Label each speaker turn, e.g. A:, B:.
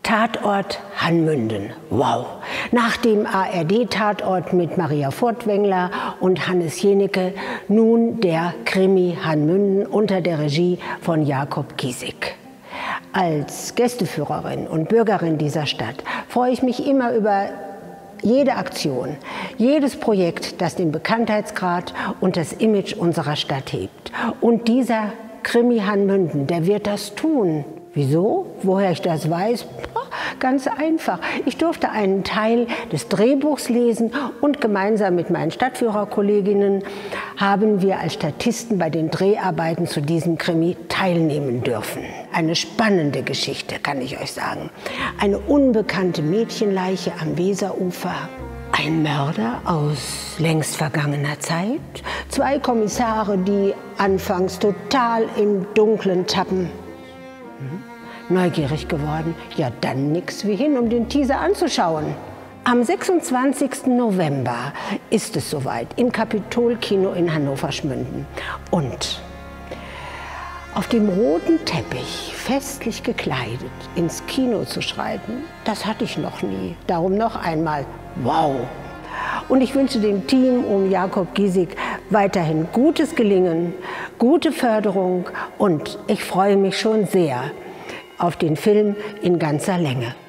A: Tatort Hanmünden. Wow! Nach dem ARD-Tatort mit Maria Furtwängler und Hannes Jenecke nun der Krimi Hanmünden unter der Regie von Jakob Kiesig. Als Gästeführerin und Bürgerin dieser Stadt freue ich mich immer über jede Aktion, jedes Projekt, das den Bekanntheitsgrad und das Image unserer Stadt hebt. Und dieser Krimi Hanmünden, der wird das tun. Wieso? Woher ich das weiß? Ganz einfach. Ich durfte einen Teil des Drehbuchs lesen und gemeinsam mit meinen Stadtführerkolleginnen haben wir als Statisten bei den Dreharbeiten zu diesem Krimi teilnehmen dürfen. Eine spannende Geschichte, kann ich euch sagen. Eine unbekannte Mädchenleiche am Weserufer. Ein Mörder aus längst vergangener Zeit. 2 Kommissare, die anfangs total im Dunkeln tappen. Neugierig geworden? Ja, dann nix wie hin, um den Teaser anzuschauen. Am 26. November ist es soweit im Kapitol-Kino in Hannover-Schmünden. Und auf dem roten Teppich, festlich gekleidet, ins Kino zu schreiten, das hatte ich noch nie. Darum noch einmal, wow! Und ich wünsche dem Team um Jakob Kiesig weiterhin gutes Gelingen, gute Förderung und ich freue mich schon sehr auf den Film in ganzer Länge.